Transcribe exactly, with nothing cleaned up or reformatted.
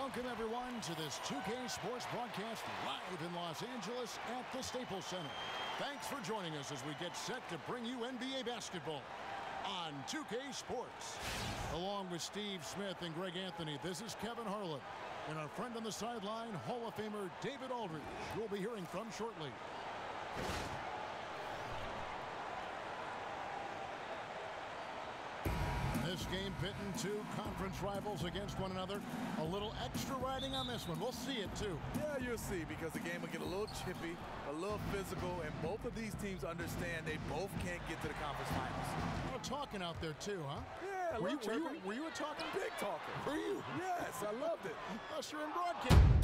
Welcome, everyone, to this two K Sports broadcast live in Los Angeles at the Staples Center. Thanks for joining us as we get set to bring you N B A basketball on two K Sports. Along with Steve Smith and Greg Anthony, this is Kevin Harlan. And our friend on the sideline, Hall of Famer David Aldridge, you'll be hearing from shortly. This game pitting two conference rivals against one another. A little extra riding on this one. We'll see it, too. Yeah, you'll see, because the game will get a little chippy, a little physical, and both of these teams understand they both can't get to the conference finals. A lot of talking out there, too, huh? Yeah, were you, were, you, chirping. were you a talking? Big talker. Were you? Yes, I loved it. Us, you're in broadcast.